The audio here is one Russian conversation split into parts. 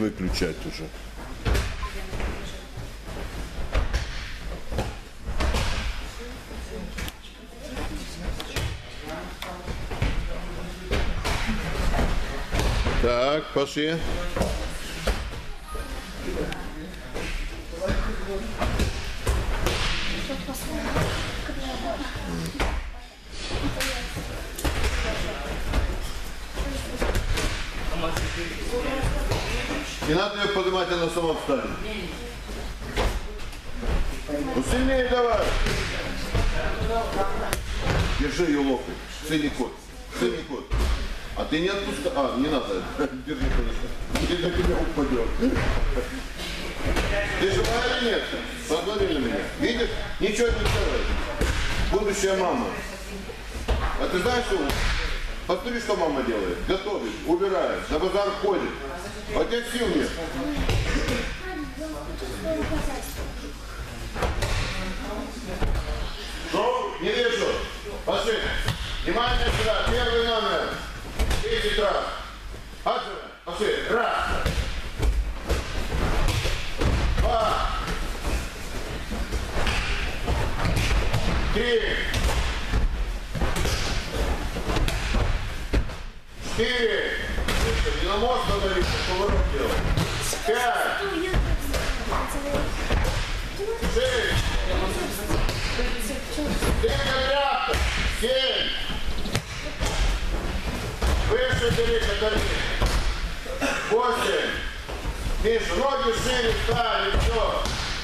выключать уже. Так, пошли. Не надо ее поднимать, она сама встанет. Ну сильнее давай. Держи ее локоть. Синий кот. Синий кот. А ты не отпускай. А, не надо. Держи, конечно. Или на тебя упадет. Ты живая или нет? Позвони на меня. Видишь? Ничего не делает. Будущая мама. А ты знаешь, что? Посмотри, что мама делает. Готовит, убирает, на базар ходит. А тебя сил нет. Что? Не вижу. Пошли. Внимание сюда. Первый номер. 10 раз. Пошли. Раз. 2. 3. 4. Не на мост надо, поворот делать. 5. 6. 7. Выше бери, катали. 8. Миша, ноги шире ставь, и все.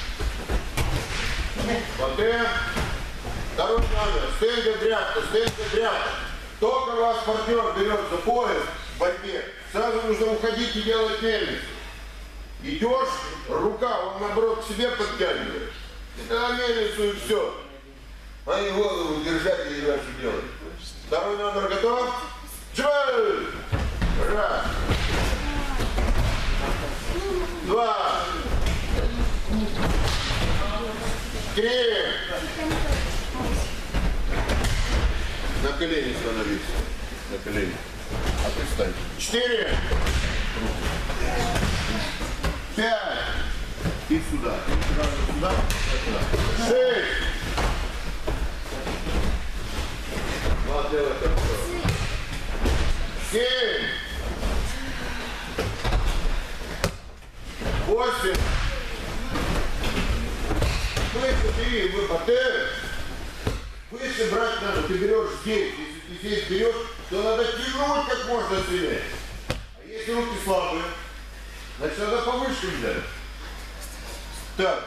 Вот это. Второй номер. Стенка дряпка, стенка дряпка. Только вас партнер берет за пояс в борьбе, сразу нужно уходить и делать мельницу. Идешь, рука, он наоборот к себе подтягивает. И тогда мельницу и все. А не голову держать и не знаю, что делать. Второй номер готов? Джой! Раз. 2. 3. На колени становись. На колени. А ты встань. 4. 5. И сюда. Сюда. 6. Вот делай так. 7. 8. Выше бери, выпадай. Выше брать надо, ты берешь здесь. Если ты здесь берешь, то надо тянуть как можно сильнее. А если руки слабые, значит надо повыше взять. Так.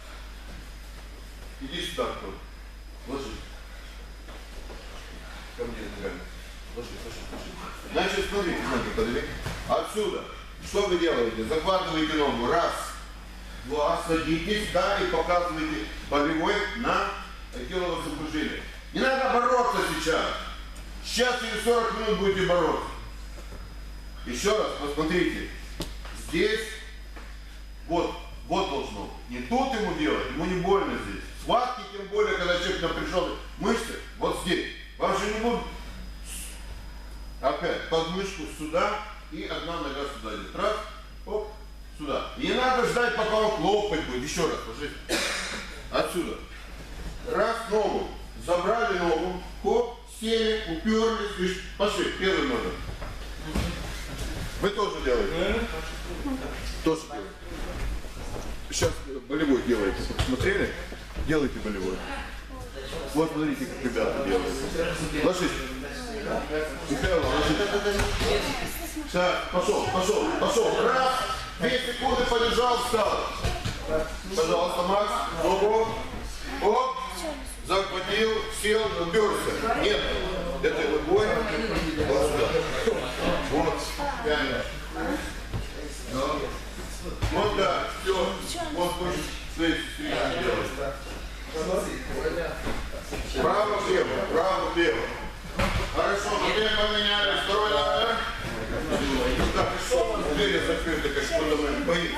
Иди сюда, кто. Ложись. Ко мне ногами. Ложись. Значит, смотрите, подвиг. Отсюда. Что вы делаете? Захватываете ногу. Раз. 2. Садитесь, да, и показываете болевой на тело возбуждения. Не надо бороться сейчас. Сейчас через 40 минут будете бороться. Еще раз посмотрите. Здесь, вот должно. Не тут ему делать, ему не больно здесь. Схватки, тем более, когда человек напряженный. Мышцы, вот здесь. Вам же не будут. Опять подмышку сюда и одна нога сюда идет. Раз, оп, сюда. И не надо ждать, пока он хлопать будет. Еще раз, ложитесь. Отсюда. Раз, ногу. Забрали ногу. Хоп, сели, уперлись. Пошли, первый номер. Вы тоже делаете? Тоже делаете. Сейчас болевой делаете. Смотрели? Делайте болевой. Вот смотрите, как ребята делают. Ложись. Михаил, ложись. Так, пошел. Раз, 2 секунды полежал, встал. Пожалуйста, Макс, ногу. Оп, захватил, сел, уперся. Нет, это ногой. Вот сюда. Вот, пять. Вот так, все. Вот пусть стоит, делает. Право-влево. Хорошо, теперь поменяли. Второй номер. Так, что? Двери закрыты, как что-то мы боится.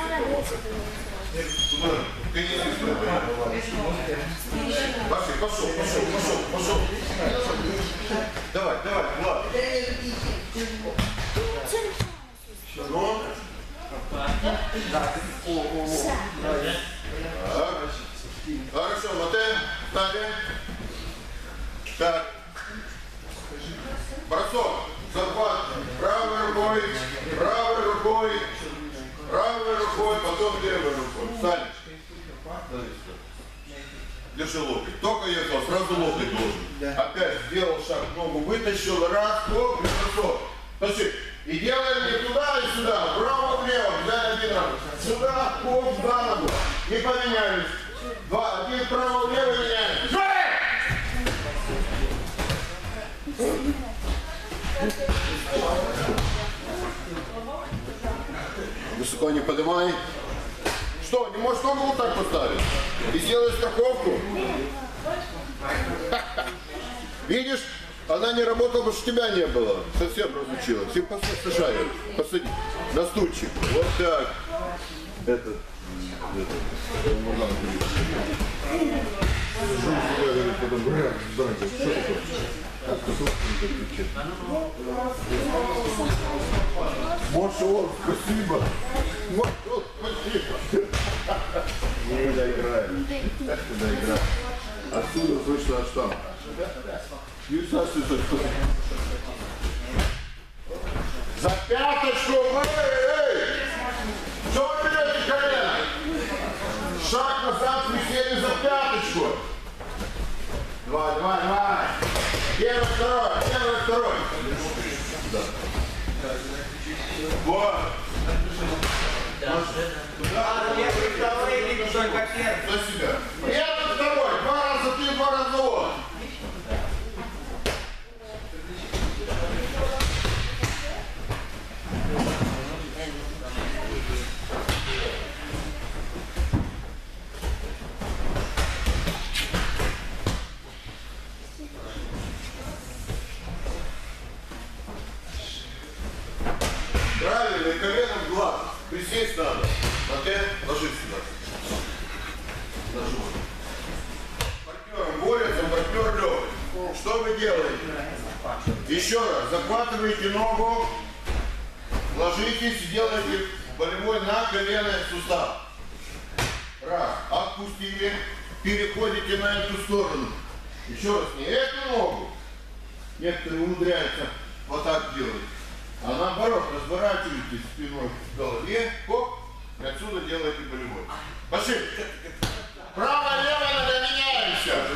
Ты не пошел. Давай, Влад. Ну, Так. Хорошо, мотель, ставим. Так. Бросок. Захват. Правой рукой, потом левой рукой. Встань. Держи локоть. Только я сказал, сразу локоть должен. Опять сделал шаг, ногу вытащил, раз, оп, и бросок. Тащи. И делаем не туда и сюда, вправо-влево, взяли один раз. Сюда, оп, за ногу. Не поменялись. Два, один вправо-влево меняем. Высоко не поднимай. Что, не можешь ногу вот так поставить? И сделай страховку. Видишь, она не работала, потому что тебя не было. Совсем разучилась. И посажай, посади на стульчик. Вот так. Это. Машаллах, спасибо. Машаллах, спасибо. Не доиграем. Доиграем. Отсюда вышла штамп. За пяточку! Эй! Что вы берете колено? Шаг назад, мы сели за пяточку. Давай. Первый, второй. Да. Вот. За себя. Первый, второй. Два раза ты, два раза он. Правильно, и коленом в глаз. Присесть надо. Мотель, ложись сюда. Партнером борется, партнер лег. Что вы делаете? Еще раз. Захватываете ногу, ложитесь и делаете болевой на коленный сустав. Раз. Отпустили. Переходите на эту сторону. Еще раз. Не эту ногу. Некоторые умудряются вот так делать. А наоборот, разворачиваетесь спиной в голове, хоп, и отсюда делаете болевой. Пошли. Право-лево, надо меняемся.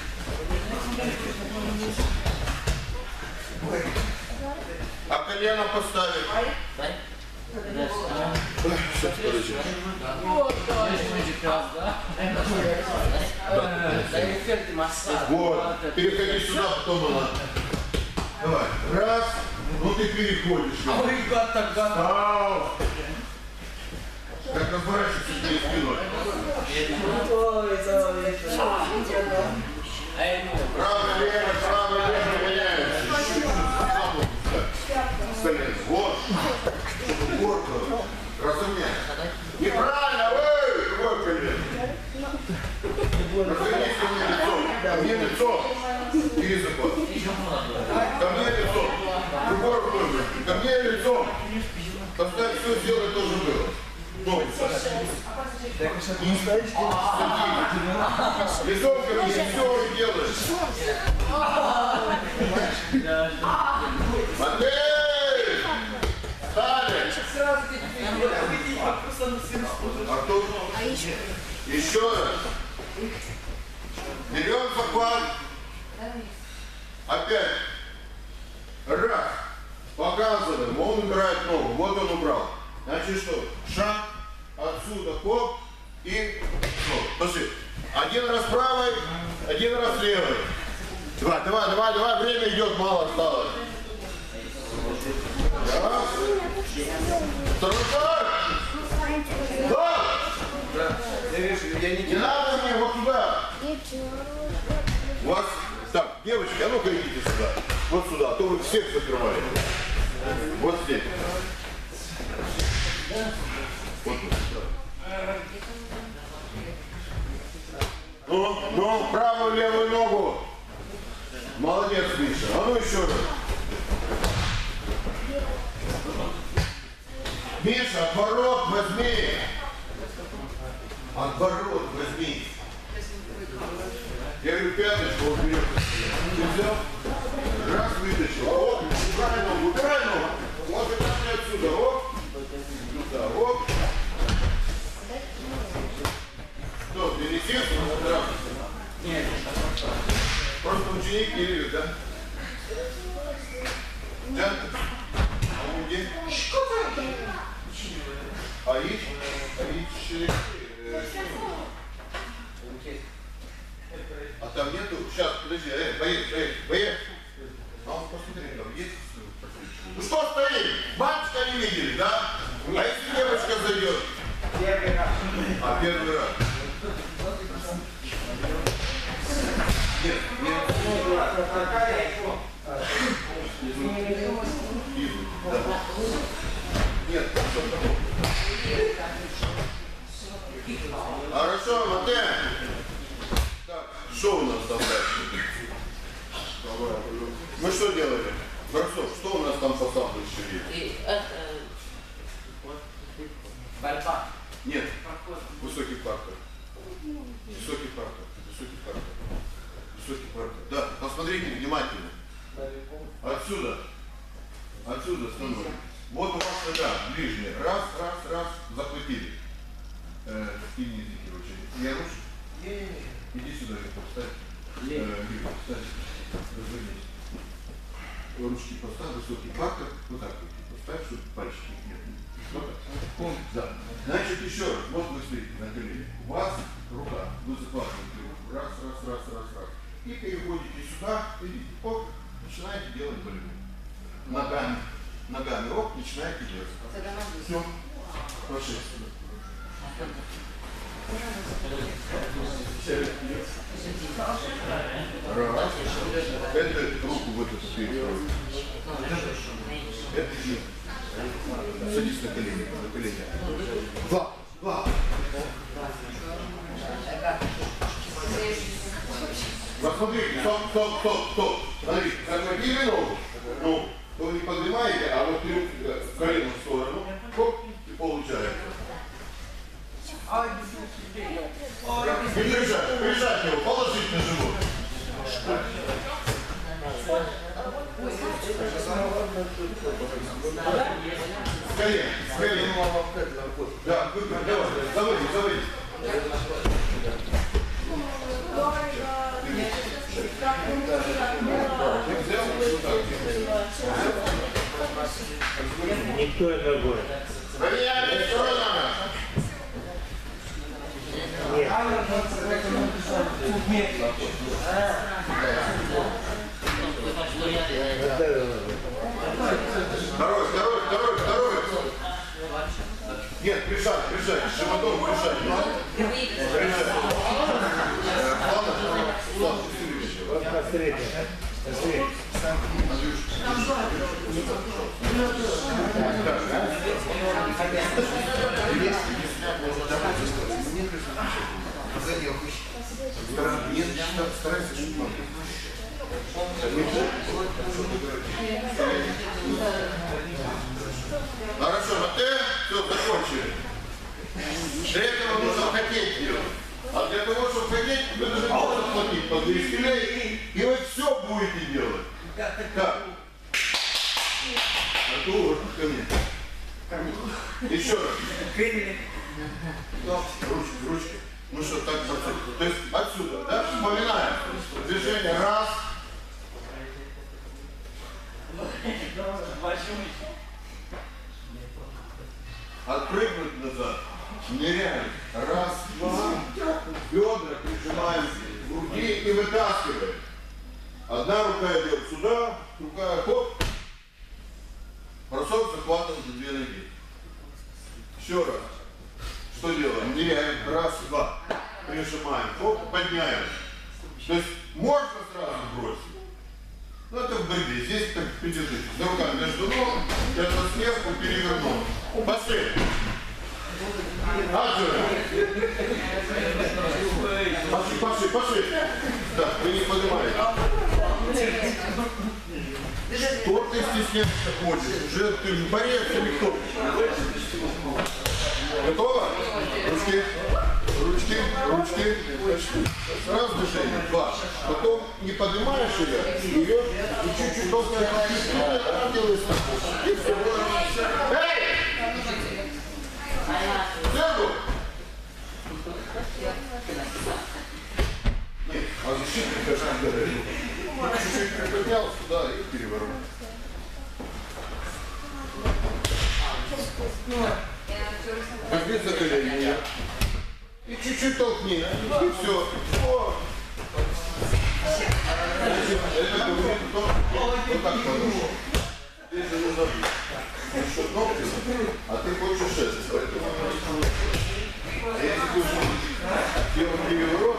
А колено поставить. Сейчас, подожди. Вот, переходи сюда, потом она. Давай, раз. Ну ты переходишь. Ой, гад. Встал. Как разворачиваешься перед спиной. Право-лево, меняемся. Остальные. Вот. Упорно. Разумеется. Неправильно, другой колено. Развернись ко мне лицом. Ко мне лицом. И захват. Ко мне лицом. Другой рукой. Ко мне лицом. Поставь все, сделай тоже было. Ногу ставь. Лицом ко мне все и делаешь. Матвей! Стали! Артур, еще раз. Берем захват. Опять. Раз. Показываем. Он убирает ногу. Вот он убрал. Значит что? Шаг. Отсюда хоп. И стоп. Пошли. Один раз правой, один раз левой. Давай. Время идет, мало осталось. Раз. Второй шаг. Да. Не надо мне вот сюда. У вас... Так, девочки, а ну-ка идите сюда. Вот сюда, а то вы всех закрываете. Вот здесь. Вот ну, правую, левую ногу. Молодец, Миша. А ну еще раз. Миша, отворот возьми. Отворот возьми. Я говорю, пяточку он берет. Ты взял? Раз вытащил. Оп, убирай ногу, убирай ногу. Вот это не отсюда. Оп. Сюда, оп. Что, ты не сел? Нет. Просто ученик Кирилл, да? Да? А где? А там нету. Сейчас, подожди, поехали. А он посмотри, там есть. Ну что стоит? Батюшка не видели, да? А если девочка зайдет? Первый раз. А, первый раз. Нет. Нет, хорошо, Матэ. Так, что у нас там дальше? Мы что делали? Барсов, что у нас там по самбо еще есть? Борьба. Нет, высокий паркер. Высокий паркер. Да, посмотрите внимательно. Отсюда становится. Вот у вас нога ближняя. Раз, захватили. Скиньте, короче. Я рушу? Иди сюда, поставь. Вставь. Развернись. Ручки поставь, высокий паркер. Вот так вот поставь, чтобы пальчики нет. Вот так. Да. Значит, еще раз. Вот вы стоите на колени. У вас рука. Вы захватываете руку. Раз. И переходите сюда. Видите, оп, начинаете делать борьбу. Ногами, оп, начинаете делать. Все. Пошли. Раз. Это руку в эту перестроить. Это нет. Садись на колени. Два. Посмотрите, стоп. Смотрите, захватили ногу. Ну, вы не поднимаете, а вот колено в сторону. Хоп, и получаете. И прижать его, положить на живот. С колен. Да, давай, заводи. Никто ногой. Поменяли сторонами. Второй. Нет, прижать, животом прижать. Старайся, хорошо, Матэ, все, закончили. Для этого нужно хотеть делать. А для того, чтобы хотеть, вы должны просто платить по 200 лей, и вы все будете делать. Так. Артур, ко мне. Еще раз. Ручки. Ну что, так, то есть отсюда, да? Вспоминаем. Движение раз. Отпрыгнуть назад. Ныряем. Раз, два. Бедра прижимаем к груди и вытаскиваем. Одна рука идет сюда, другая хоп. Бросок захватываем за две ноги. Еще раз. Что делаем? Ныряем. Раз, два. Прижимаем. Хоп, подняем. То есть можно сразу бросить. Но это в борьбе. Здесь так придержитесь. Рука между ног. Это сверху перевернул. Пошли. Пошли. Так, вы не поднимаете. Что ты ты стесняешься ходишь? Уже ты борец или кто? Готово? Ручки, ручки, ручки. Сразу движение. Два. Потом не поднимаешь ее и чуть-чуть толкаешь. И делаешь. И все. Эй! Сяду! Нет, а защитник даже не говорит. Чуть-чуть приподнял сюда и переворот. Возьми за колени. И чуть-чуть толкни. И все. О. Это говорит о том, вот так подушку. Здесь же нужно еще ногти, а ты хочешь это. Поэтому а если ты уже делал переворот,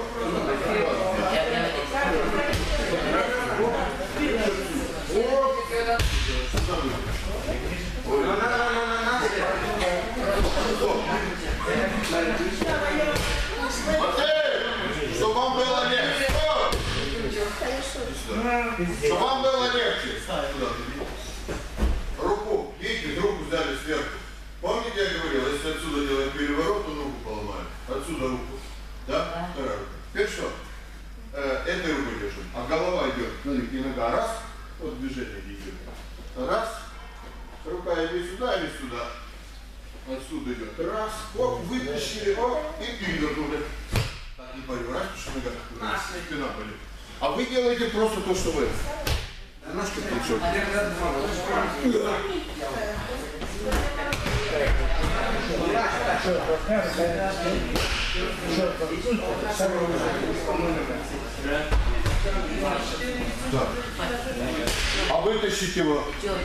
чтобы вам было легче. Чтобы вам было легче. Руку, видите, руку взяли сверху. Помните, я говорил, если отсюда делаем переворот, то руку поломаем. Отсюда руку. Да? Вторая рука. Теперь что? Этой рукой держим. А голова идет. Смотрите, нога раз. Вот движение идет. Раз. Рука или сюда, или сюда. Отсюда идет. Раз. Оп, вытащили. Оп. И перевернули. Так, не болю. Раз, потому что нога спина болит. А вы делаете просто то, что вы. Немножко плечо. Да. А вытащить его.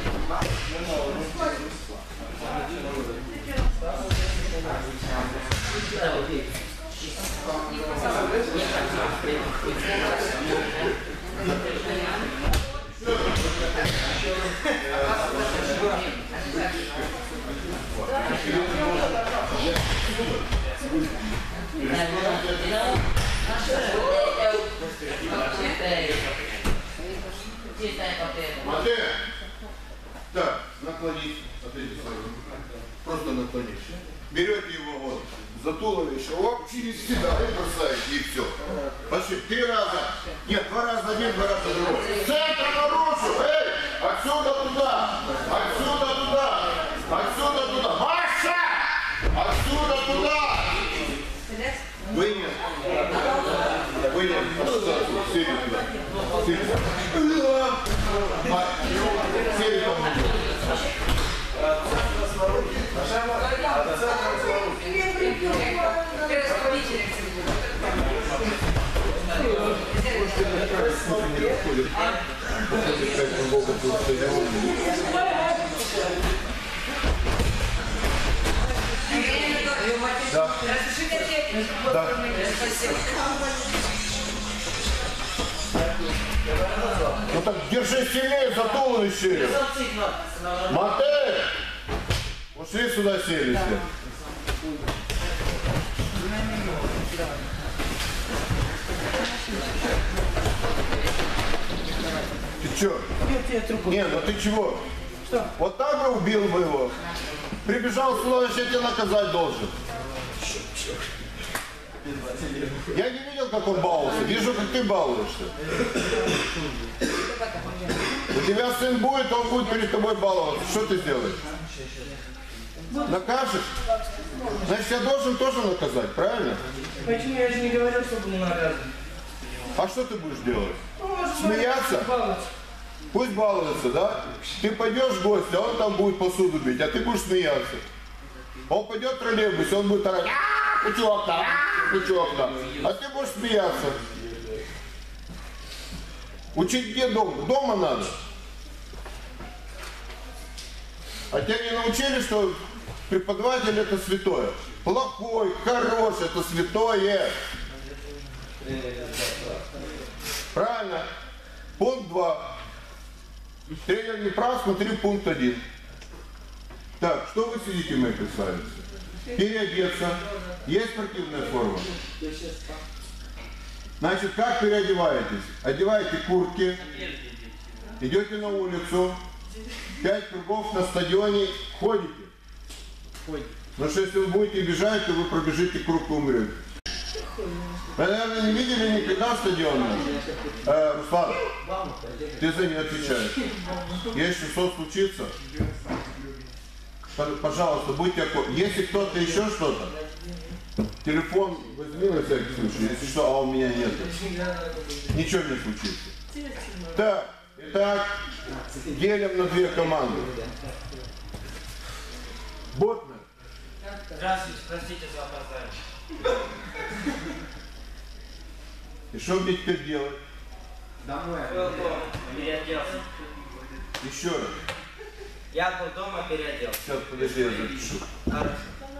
Матея. Так, наклонись. Смотрите, просто наклонись. Берете его вот за туловище, оп, через себя и бросаете, и все. Пошли. 3 раза. Нет, 2 раза один, 2 раза другой. Центр наружу. Эй! Отсюда туда. Отсюда туда. Отсюда туда. Маша! Отсюда туда. Вынес. Вынес. Сели туда. Сели. Сели туда. Да. Да. Ну так держи сильнее за туловище. Матей! Ушли сюда, сели. Ты чё? Не, ну ты чего? Что? Вот так бы убил бы его. Прибежал сюда, значит, я тебя наказать должен. Я не видел, как он баловался. Вижу, как ты балуешься. У тебя сын будет, он будет перед тобой баловаться. Что ты сделаешь? Накажешь? Значит, я должен тоже наказать, правильно? Почему я же не говорил, что буду наказан? А что ты будешь делать? Смеяться? Пусть балуется, да? Ты пойдешь в гости, а он там будет посуду бить, а ты будешь смеяться. Он пойдет в троллейбус, он будет орать, пучок-то, пучок-то. А ты будешь смеяться. Учить где дома? Дома надо. А тебя не научили, что преподаватель это святое. Плохой, хороший, это святое. Правильно. Пункт 2. Тренер не прав, смотри пункт 1. Так, что вы сидите, мои красавицы? Переодеться. Есть спортивная форма? Значит, как переодеваетесь? Одеваете куртки, идете на улицу, 5 кругов на стадионе ходите? Ходит. Но что если вы будете бежать, то вы пробежите круг и умрете. Вы, наверное, не видели никогда стадион? Руслан, ты за нее отвечаешь. Если что случится, пожалуйста, будьте аккуратны. Если кто-то еще что-то, телефон возьми на всякий случай, если что, а у меня нет. Ничего не случится. Так, итак, делим на 2 команды. Ботмен. Здравствуйте, простите за опоздание. И что мне теперь делать? Домой. Был дома, переоделся. Еще раз. Я был дома, переоделся. Сейчас, подожди, я запишу. Хорошо.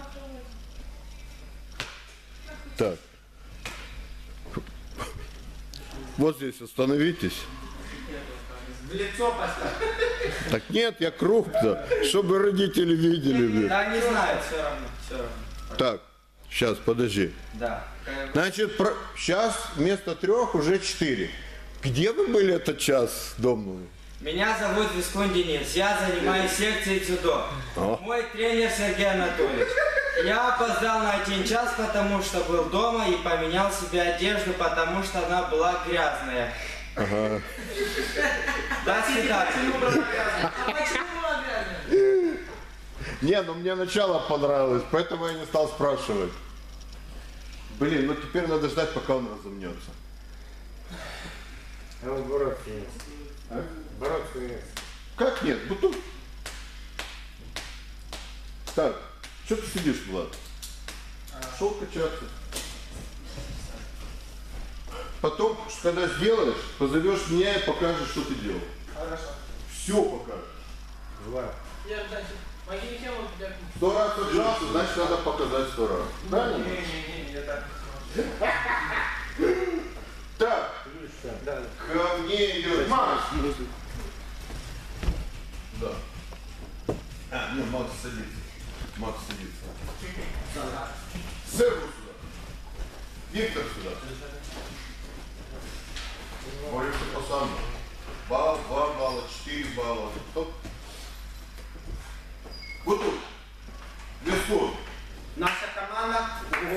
Так. Вот здесь остановитесь. В лицо поставь. Так нет, я круг-то, чтобы родители видели. Да, не знаю, все равно, все равно. Так, сейчас, подожди. Да. Значит, сейчас вместо 3 уже 4. Где вы были этот час, Домнул? Меня зовут Вискун Денис, я занимаюсь секцией дзюдо. О. Мой тренер Сергей Анатольевич. Я опоздал на 1 час, потому что был дома и поменял себе одежду, потому что она была грязная. Ага. До свидания. Не, ну мне начало понравилось, поэтому я не стал спрашивать. Блин, ну теперь надо ждать, пока он разомнется. А он бороться нет. А? Бороться нет. Как нет? Ну тут. Так, что ты сидишь, Влад? Шел качаться. Потом, когда сделаешь, позовешь меня и покажешь, что ты делал. Хорошо. Все покажешь. Влад. Я дальше. 100 раз отжался, значит надо показать 100 раз. Правильно? Не, я так. Так, Да. ко мне идет Макс. Да. А, нет, Макс садится. Макс садится. Сервус сюда. Виктор сюда. Боремся по самому. Балл, 2 балла, 4 балла. Стоп. Вот тут. Веску. Наша команда.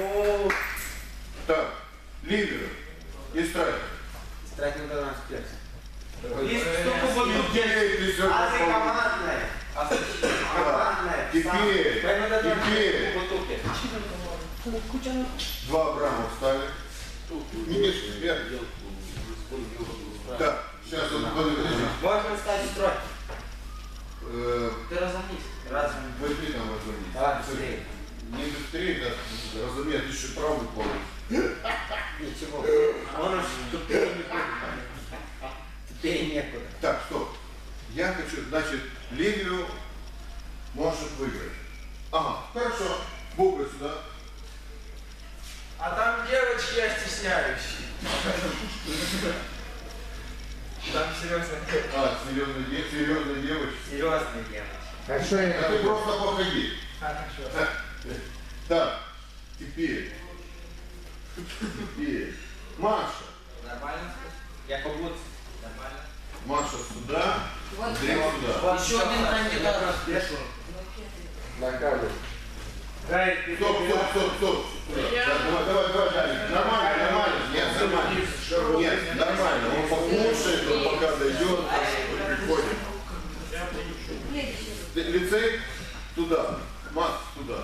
Так. Ливер. И страйкер. Страйкер до нас перс. Теперь, Командная. Теперь. 2 Абрама встали. Не мешай, вверх. Так, сейчас он подожди. Можно встать в строй. Ты разомнись. Возьми там разумеется. Давай быстрее. Не быстрее, да, разумеется, ты еще правую полу. Ничего. Он уж тупее некуда. Тупее некуда. Так, стоп. Я хочу, значит, Ливию может выиграть. Ага, хорошо. Бубы сюда. А там девочки, я стесняюсь. Там серьезная Серьезная девочка. Серьезная девочка. Хорошо, А я ты просто походи. Хорошо. Так, теперь. Маша. Нормально? Я поблудся. Нормально. Маша сюда. Андрей сюда. Еще один кандидат. накалю. Стоп. Давай, Даник. Нормально. Нет, нормально. Он послушает, он пока дойдет, приходит. Лицей туда. Макс туда.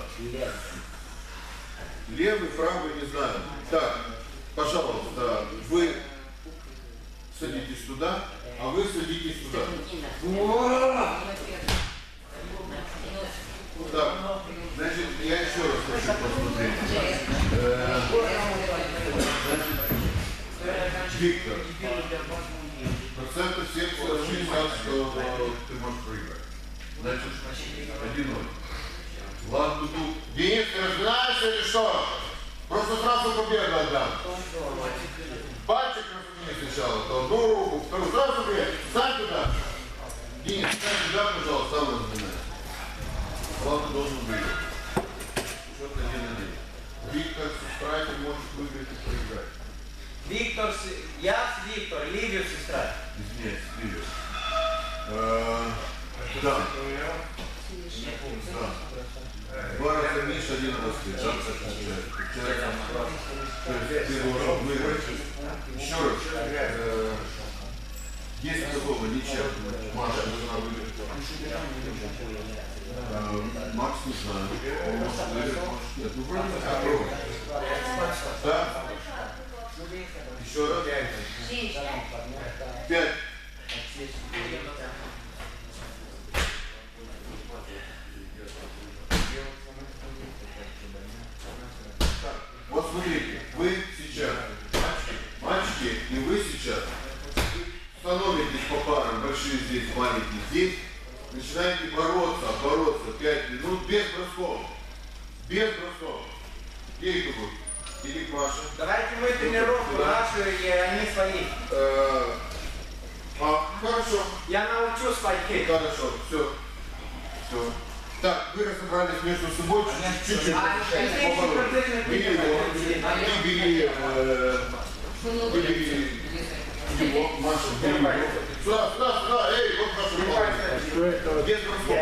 Левый, правый, не знаю. Так, пожалуйста, вы садитесь туда, а вы садитесь туда. Так, значит, я еще раз хочу посмотреть. Виктор, процентов 70-60, что ты можешь проиграть. Значит, 1-0. Ладно, тут. Денис, ты разбираешься или что? Просто сразу победу отдам. Пальчик разумей сначала, то одну руку, вторую, сразу победу. Встань туда. Денис, встань туда, пожалуйста, сам разминай. Ладно, должен выиграть. Счет 1-1. Виктор со страйком может выиграть и проиграть. Я с Виктор, Ливию сестра. Извиняюсь, Ливию. Да. Два раза меньше, один раз меньше. Ты должен выиграть. Еще раз. Есть такого ничья. Маша должна выиграть. Макс не знаю. Он может выиграть, может нет. Ну вроде бы попробуй. Да? Еще раз. 5. Вот смотрите, вы сейчас, мальчики, и вы сейчас становитесь по парам, большие здесь, маленькие здесь, начинаете бороться. 5 минут без бросков. Без бросков. Где их будет? Иди к Маше. Давайте мы тренировку нашу и они свои. Хорошо. Я научу своих. Хорошо, все. Так, вы разобрались между собой чуть-чуть. Бери его. Бери его. Маша, бери его. Сюда. Эй, вот наша рука. Без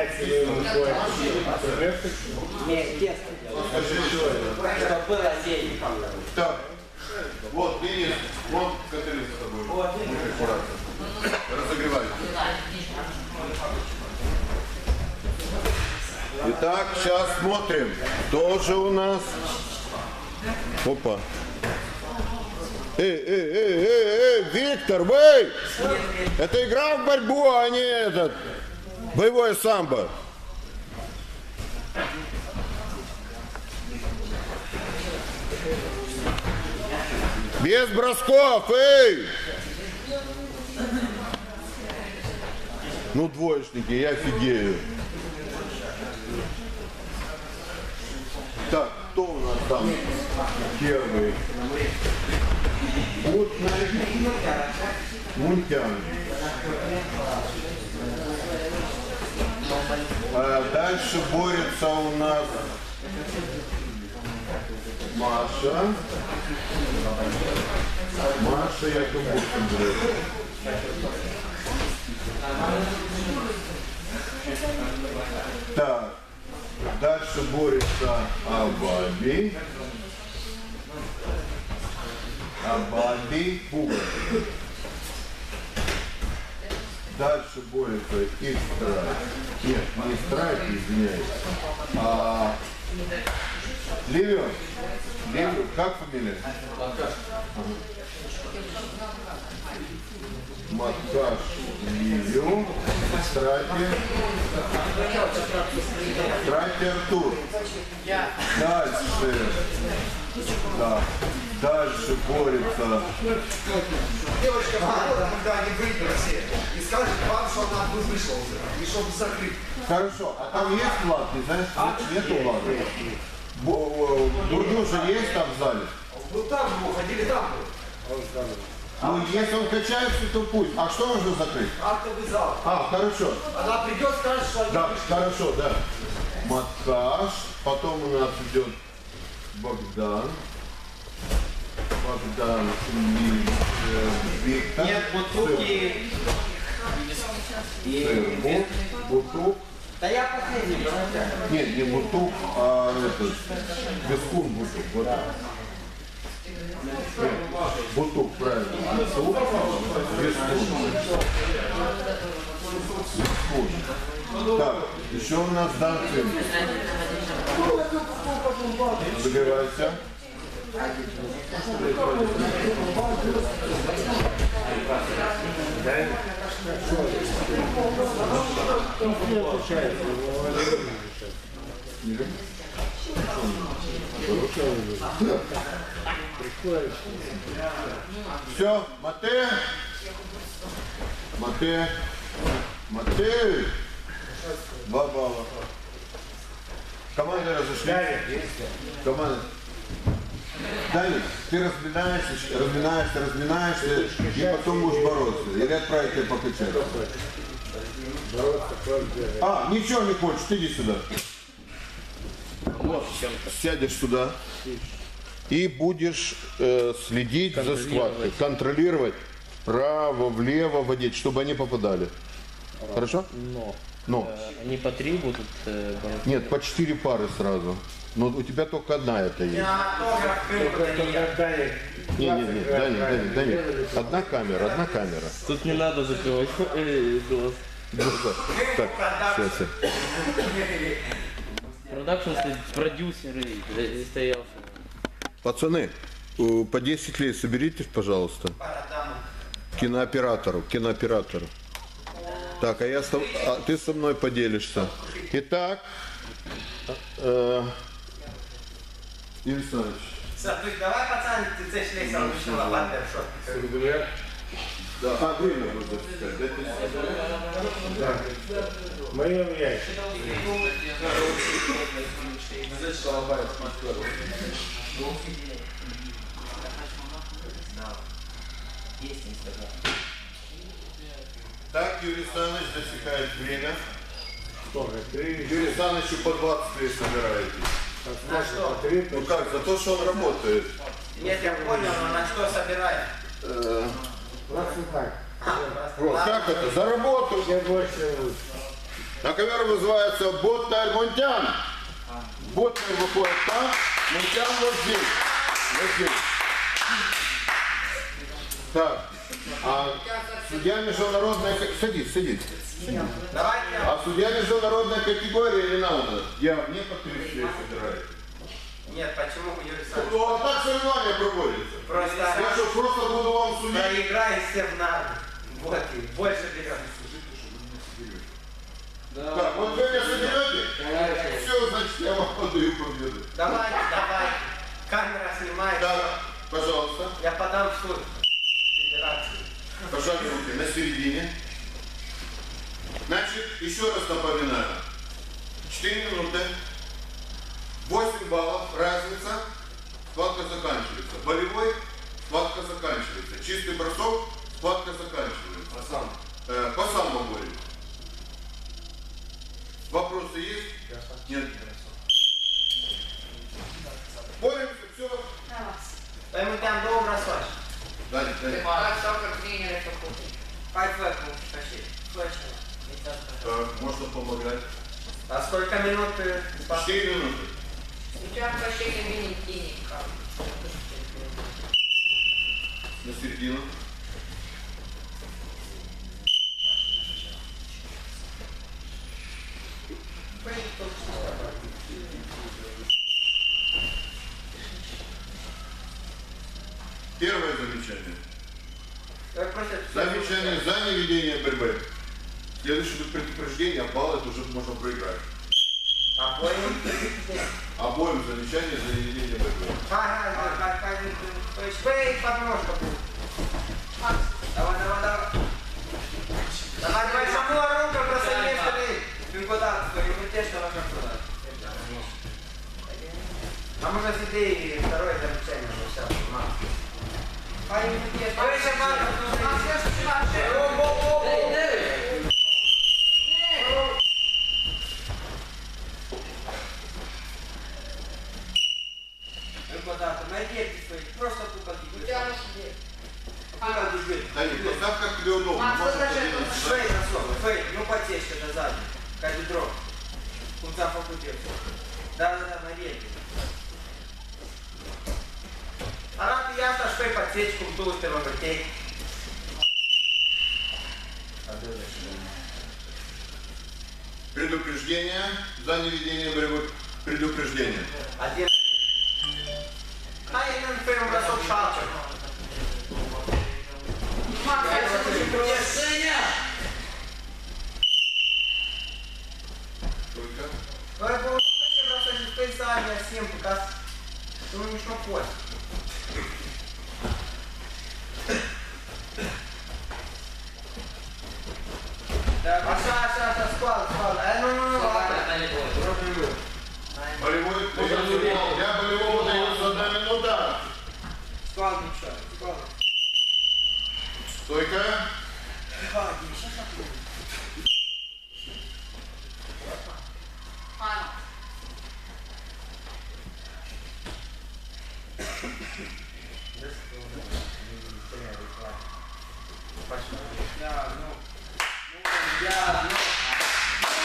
бросков. Нет, тесто. Чтобы было зеленьком. Так, вот, Денис, вон Катерина с тобой. Разогревай. Итак, сейчас смотрим. Тоже у нас. Опа. Эй, Виктор, вы! Это игра в борьбу, а не этот боевое самбо. Без бросков, эй! Ну, двоечники, я офигею. Так, кто у нас там первый? Мунтян. Дальше борется у нас Маша. Маша, я думаю, так, дальше борется Абаби. Пуга. Дальше борется Истрайк. Нет, не Страйк, извиняюсь. Ливион. Как фамилия? Маткаш Ливион. Страйки Артур. Дальше борется. Девочка, когда они выйдут все, и скажет вам, что она вышла уже, и чтобы закрыть. Хорошо, а там есть Влад? Не знаешь, нету Влада? Дурдюша есть там в зале? Ну там ходили там. Ну, если он качается, то пусть. А что нужно закрыть? Актовый зал. Хорошо. Она придет, скажет, что они Да, вышли. хорошо, да. Маткаш, потом у нас идет Богдан и Виктор. Нет, бутылки. Бутук. Да я последний. Нет, не Бутук, а этот, Бескун Бутук. Вот. Нет, Бутук, правильно. Бутук, Бескун. Так, еще у нас Данцин. Загревайся. Все, Матей. Два балла. Команды разошлись. Команда. Даник, ты разминаешься, и потом будешь бороться. Или отправить тебя покачать. Ничего не хочешь, ты иди сюда. Вот, сядешь сюда и будешь следить за схваткой, контролировать, вправо, влево водить, чтобы они попадали. Хорошо? Ну, Они по 3 будут баллотировать? нет, по 4 пары сразу. Но у тебя только одна это есть. Я автограф Только Даник. Не, Даник. Одна камера. Тут не надо запивать голос. Так, сейчас. Продакшн продюсеры стоял. Пацаны, по 10 лет соберитесь, пожалуйста. Кинооператору. Так, а ты со мной поделишься. Итак, Игорь Александрович. Давай, пацан, ты зашли сам начала, ладно, что? Да, время будет засекать. Мое яйцо. Так, Юрий Александрович засекает время. Сколько? 3. Юрий Александрович, по 20 лет собираетесь. На что? По 3. Ну как, за то, что он работает. Нет, я понял, но на что собираем? Просто так. Вот, как это? За работу. Все больше лучше. На камеру вызывается Ботталь Монтян. Ботталь выходит там, Монтян вот здесь. Вот здесь. Так, а судья международная... Садись. Давайте. А судья международная категория не надо. Я мне по 30 лет собираю. Нет, почему Юрий Александрович? Ну, вот так соревнования проводятся. Просто Я что, просто буду вам судить? проиграй все в нарды. Вот и больше берем. Так, вот вы меня соберете? Все, значит, я вам подаю победу. Давай. Камера снимает. Да, пожалуйста. Я подам в суд. Федерации. Пожалуйста, руки на середине. Значит, еще раз напоминаю. 4 минуты. 8 баллов. Разница. Схватка заканчивается. Болевой. Схватка заканчивается. Чистый бросок. Схватка заканчивается. По самому болю. Вопросы есть? Нет. Боремся, все. Поэтому там долго бросаешь. Даня. Пойдет, почти. Можно помогать. А сколько минут ты спас? 4 минуты. На середину. Первое замечание. Замечание за неведение борьбы. Следующее будет предупреждение, а балл это уже можно проиграть. Обоим замечание за неведение борьбы. Шпей, подножка. Давай. Давай, саму руку просто не стоит. Ты куда ты? Не те, что нужно туда. А можно себе и второе замечание. Сейчас, просто тупо Даник, поставь как тебе удобно. Фейк, ну потечь это сзади. Как бедро. Кунца факультет. Да, на рельсе. А рад ясно, что и подсечку в ту сторону вертеть. Предупреждение за неведение борьбы. Предупреждение. Один. А именно первый бросок шалчик. Только. Поэтому ну бросок из пейсания всем показ. Ну не что пост. Аша, склад. Ну, Болевой дается. Для болевого дается 1 минута. склад ничего. Стойка. Я, ну.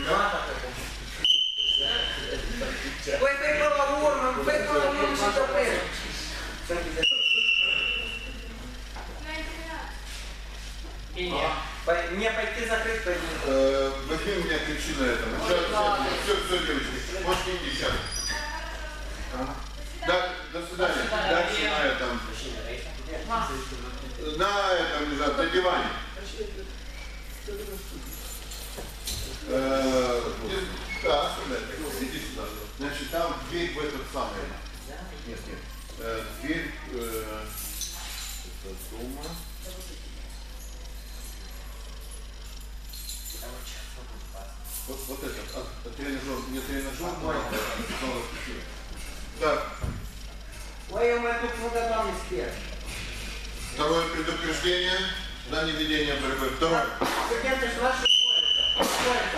Păi pe până la urmă, pe până la urmă și te prezi. Bine. Păi, мне пойти закрыть пойти. Возьми у меня ключи на этом. Все, девочки. Можете идти сейчас. Да, до свидания. Дальше на этом. На этом лежат, на диване. Да, оставляйте. Иди сюда. Значит, там дверь в этот самый. Нет. Дверь. Это дома. Вот этот, тренажер, не тренажер, Так. Ой, мы тут вот это не спят. Второе предупреждение на неведение борьбы. Второе. Студенты же ваши борются.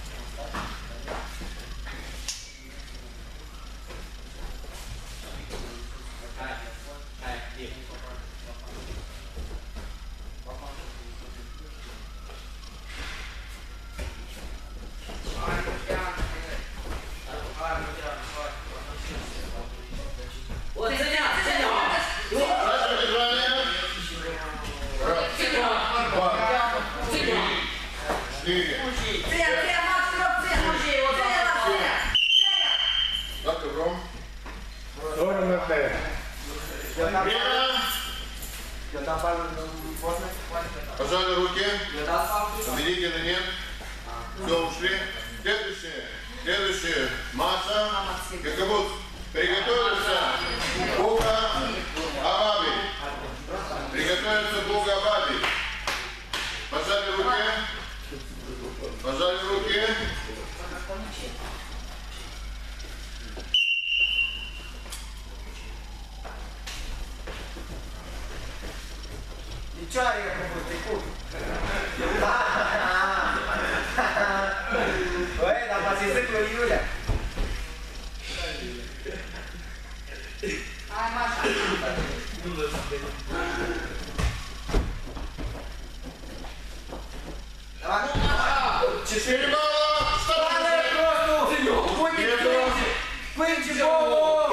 Пожали руки. Великина нет. Все, ушли. Следующее. Маша. Каковод. Приготовился. Буга Абаби. Приготовился Буга Абаби. Пожали руки. Пожали руки. Чари какой-то кур. Ой, да посидит Юля. Ай, Маша. Давай. 4 балла. Пынчи голову.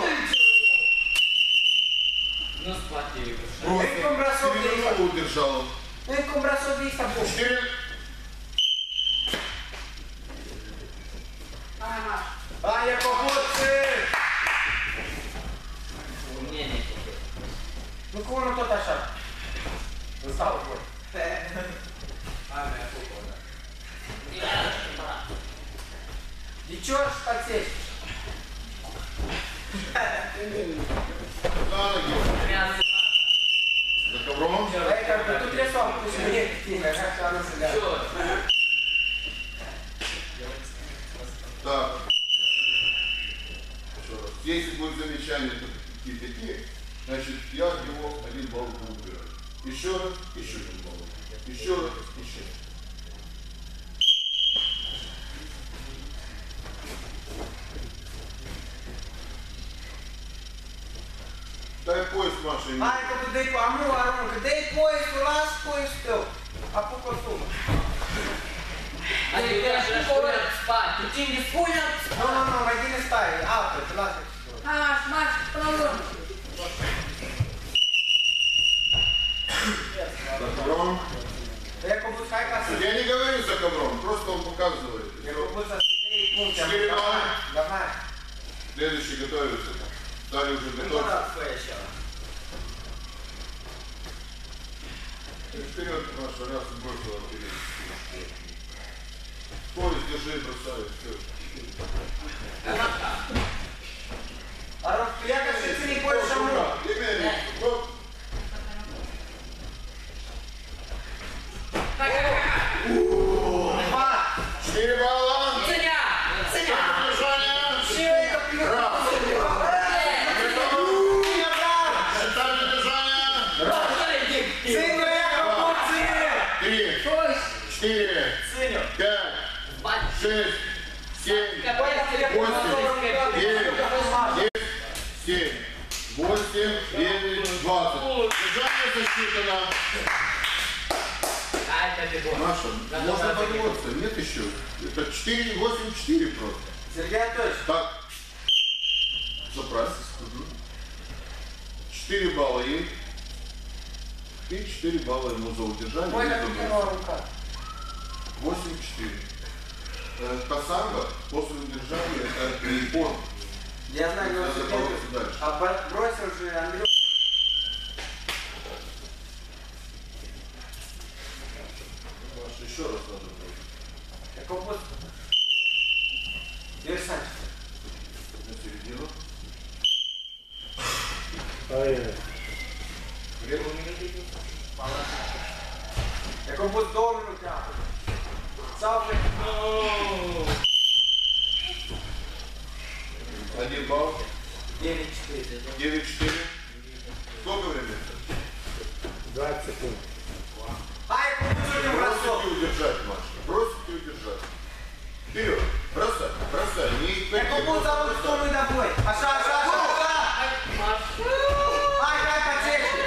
Просто середину удержал. Ecco un braccio di sta bocca. 4. Vai a copoce! Nu cum nu tot așa. Nu stau voi. De ce ori spațești? За ковром. Эй, как бы тут рисовал, пусть мне тихо, как она себя. Так. Еще раз. Если будет замечание такие, значит я его 1 балл убираю. Еще раз, еще 1 балл. Еще раз, еще. Дай пояс, Маша. Hai că tu dai cu amul, aruncă, dai poisul, las poisul tău. Apucă sumă. Adică ești în spate. Tu țin de spune? Nu, mai bine stai, apă, te lasă. Aș, maș, până la urmă. За ковром. Я купил хай кассы. Я не говорю за ковром, просто он показывает. Я купил со студей и пункт. 4 балла. Давай. Следующий готовится. Стали уже Ну, готовы. раз, еще. Вперед, Маша, раз и бросила вперед. Пояс держи, бросай, все. Арон, я как ты не поешь аму. Именно. Вот. Два. 4 балла. Ценя! Ценя! Движение. Все это плюс. Считали движение. Сыню, я купил цене. 3, 4, Сыню. 5, 6, 7, 7, 8, 9, 20. Движение засчитано. категория. Маша, можно бороться. Нет еще. Это 4-8-4 просто. Сергей Анатольевич, Так. Заправь. 4 балла ей. И 4 балла ему за удержание. мой и за как бросок. первая рука. 8-4. Касанга после удержания это перепон. Я знаю, но Надо бороться дальше. а бросил же Андрю. Маша, еще раз надо бросить. Какой босс? Юрий Санч. На середину. Поехали. Какой босс доллар рука? Салфи. 1 балл. 9-4. 9-4. Сколько времени? 20 секунд. Ай, получили бросок. Бросить и удержать, Маша. Бросить и удержать. Вперед. Бросай. Бросай. Не Какой босс за вот что мы домой? Аша. Ай, дай потечь.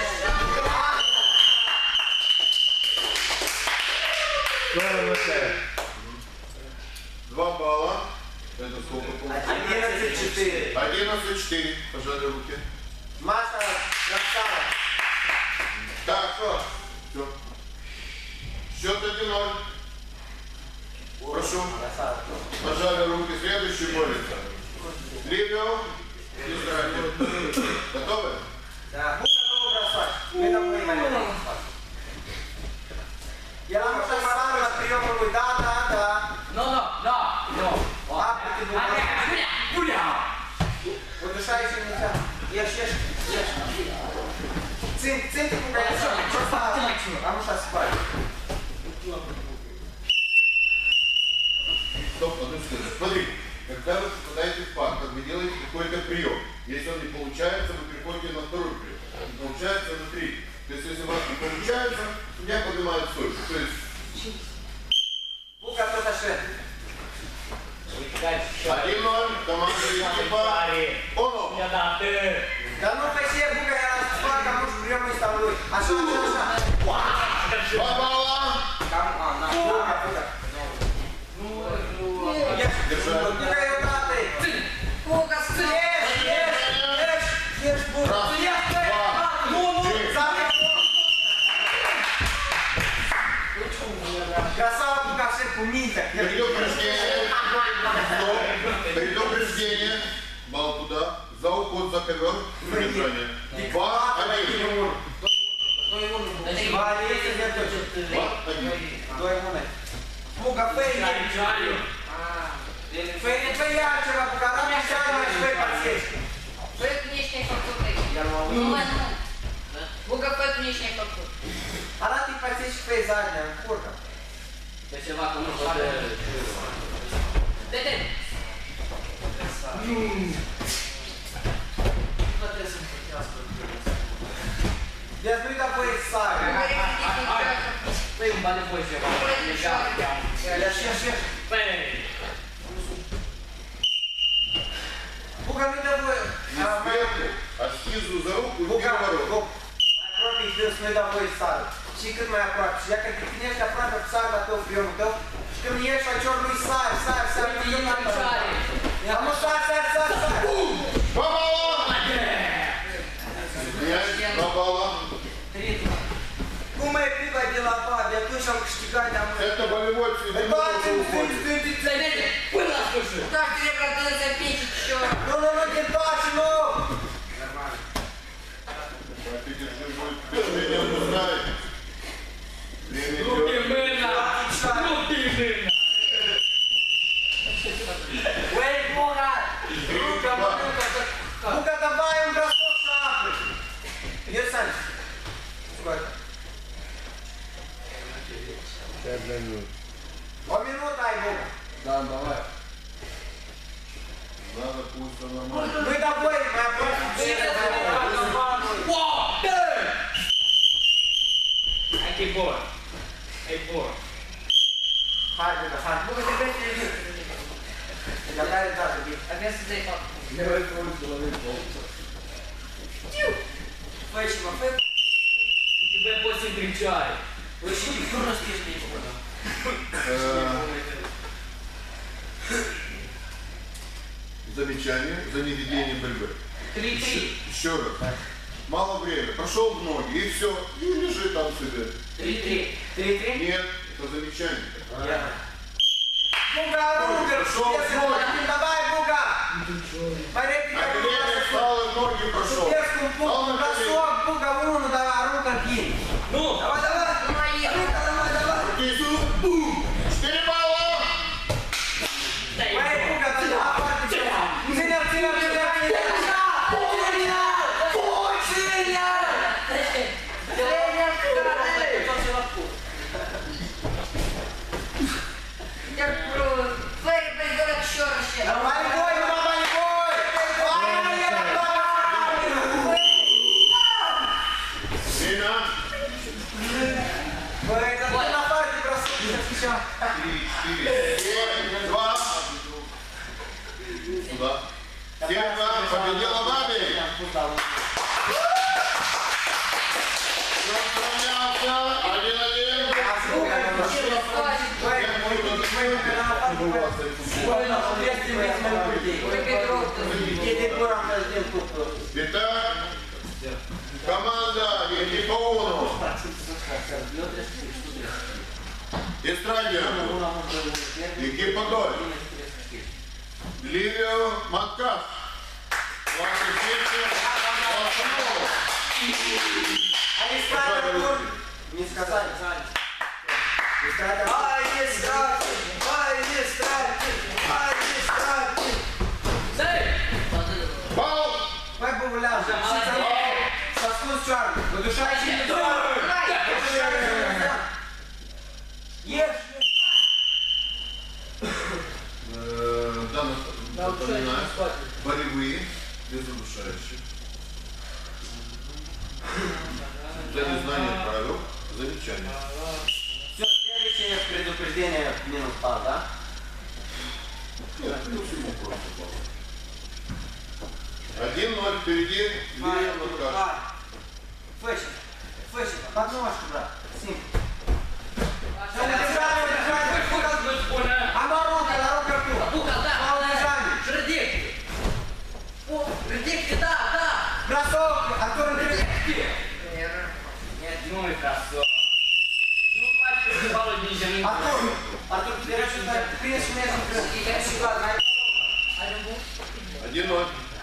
2 балла. Это сколько получилось? 11-4. 11-4. Пожали руки. Маша, красава. Так, все. Счет 1-0. Прошу. Красава. Пожали руки. Следующий борется. Ливио. Израиль. Готовы? Да. Мы готовы бросать. Мы домой наверное. Я вам уже сам на прием говорю, да. Но. Лапы ты думаешь. Гуля. Удушающий нельзя. Ешь. Цинк, пугай. А ну сейчас спать. Стоп, одну секунду. Смотри, когда вы попадаете в пар, как вы делаете какой-то прием. Если он не получается, вы переходите на второй прием. Не получается, на 3. То есть, если у вас не получается, судья поднимает стойку. То есть, Бука кто-то шед. 1-0, команда Екипа. Оно. Да ну пойди, Бука, я раз спать, кому же прием не ставлю. Аша. 2 балла. Бука. Держать. Бука, я даты. Фокус. Ешь, Бука. Раз, 2, 3. Красава, Бука, шед, умница. Предупреждение. Стоп. Предупреждение. Балл туда. За уход, за ковер. Удержание. 2-1. 2-1. Бука, Фейни. Фейни, твоя, Бука, там я сяду, швей подсечки. Фэк внешней фактуры. Буга фэк внешней фактуры. Она ты подсечки фей задняя, курка. Дэдэ. Я знаю, это будет сага. Бука, ну это будет. Не сверху, а снизу за руку и переворот. Моя кровь идет с медовой сагой. Чикает моя кровь. Я как конечно правда сага, то прием, то. Ты мне ешь черную сагу, Я могу сагу. 2 балла. 2 балла. Кумай пиво дела пап, я слышал штыка там. Это болевой цвет. Дэдэ. Было слушай. Так, тебе продается печь еще. Ну, не тащи, ну. Ты держи, будет впечатление, он знает. Время идет. Эй, Бука. Бука, давай, он бросок шапы. Где Санч? Сколько? 5 минут. 2 минуты, ай, Бука. Да, давай. Надо пусть он нормально. Мы тобой, моя кровь. Хай, Бука, хай. Бука, ты опять перебил. Какая дата, бит? Опять сюда фактуры. Фэчима, фэч. Тебя после кричали. Вы еще текстурно спешите, Замечание за неведение борьбы. 3-3. Еще раз. Мало времени. Прошел в ноги и все. И лежи там себе. 3-3. 3-3. Нет, это замечание. Буга, Ругер, Пошел в ноги. давай, Буга! На колени встал и в ноги прошел. Перскую пуху, бросок, Буга, Уну, давай, Ругер, кинь. Ну, Давай, давай, давай. Руки сюда. Бум. 4 балла. Давай, Буга, ты апартик. Цилер. Давай, бой, давай, бой! Время. Это ты на парте бросок. 3, 4, 2. Сюда. Серна победила Баби. Сравнялся. 1-1. Итак, команда Египауну. Эстрадия. Египодоль. Ливио Манкас. Ваши песни. Не сказали. Бал. Vai bugulhar, só se funciona. Vou deixar aqui. Напоминаю, болевые, безудушающие. За незнание правил, замечание. Все, следующее предупреждение минус пал, да? Нет, ну всего просто пал. 1-0 впереди, Ливио Манкас. Фэшн, подножку, брат. Сим. Бросок, Артур, Нет, ну и красава. Ну, мальчик, Володя, нельзя не Артур, теперь что-то принесу место. 1-0.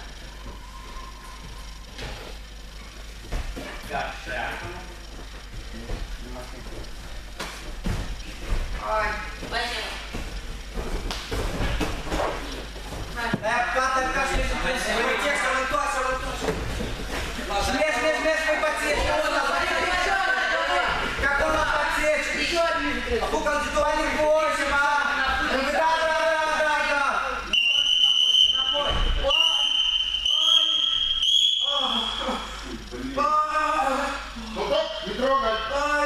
Смесь, подсечь. Как он подсечь? Еще один. Букал дитуальник 8, Да. Ну так, не трогай.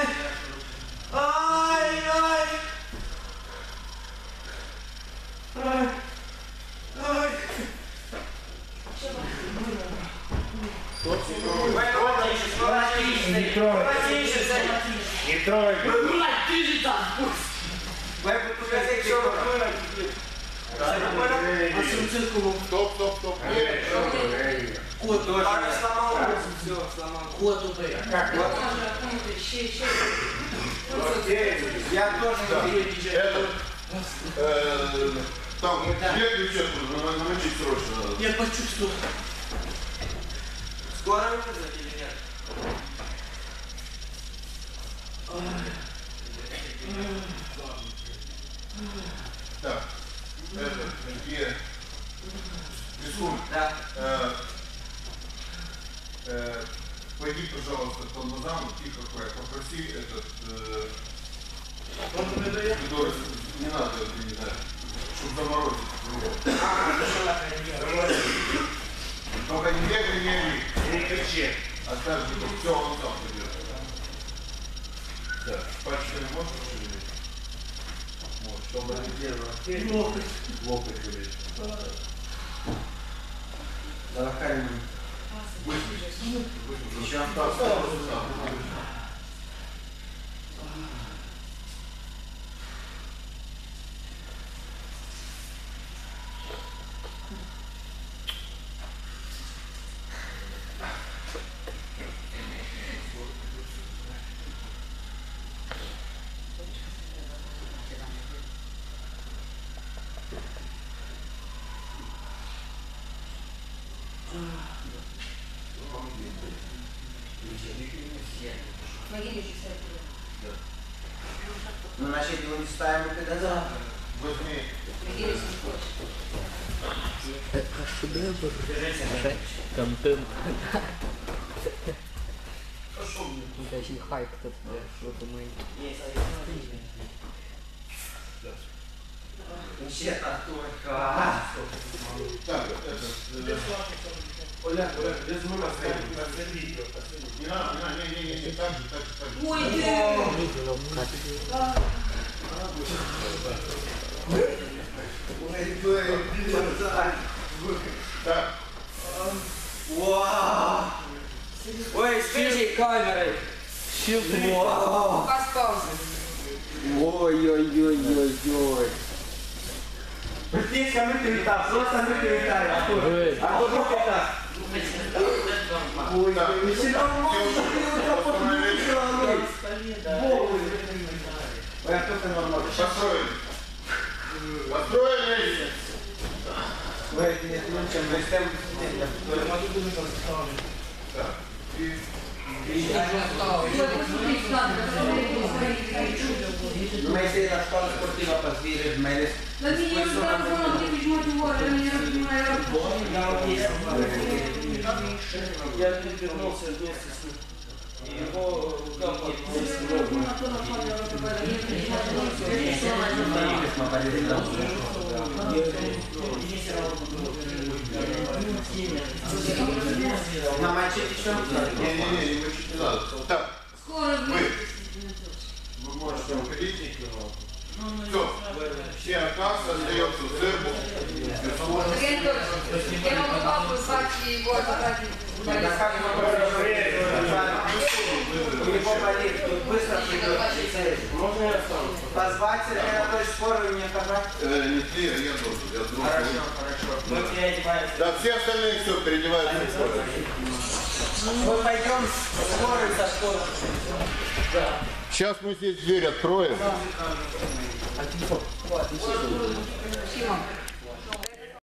Не трогай. Ты же там. Стоп. Нет. Кот тоже. Кот упырь. Я тоже не вижу. Там две ключевки, намочить срочно надо. Я почувствовал. Скоро выходит или нет? Так, это, где? Рисунок. Да. Пойди, пожалуйста, по глазам, тихо, попроси этот, который, не надо, не знаю, чтобы заморозить его. Только не бегай, не кричи. Оставь его, все, он сам придет. Так, пальчиками можешь пошевелить? Вот, чтобы локоть вылезть. Давай, Харин. Быстро. Еще остался. Ну, значит, его не ставим и когда завтра. Возьми. Контент. Даже хайп тут, что думаю. Ничего, только. Так, это... Оля, без мыла стоит. Не надо, не, так же. Ой, Так, Вау! Ой, с чьей камерой? поспался. Ой-ой-ой-ой-ой. Здесь мытый этап, просто мытый этап. А то друг этап. Ой, так. не сильно Ой, а только нормально. Построили. Ой, нет, ну чем, мы с тем... Так, и... Мы если на школу спортива позвили, мы... Да мне не удалось, он не мотивировал, я не понимаю. Я перевернулся вместе с ним. И его рука На мачете еще? Не, мочить не надо. Так, Скоро вы можете уходить. Все, все оказывается, остается церковь. Я могу папу звать и его забрать. Да как мы его болит, тут быстро придет. Можно я сам? Позвать Сергей Анатольевич скорую мне пока? Не ты, а я должен. Хорошо, хорошо. Мы переодеваемся. Да, все остальные все переодеваются. Мы пойдем в скорую со скорой. Сейчас мы здесь дверь откроем. Симон.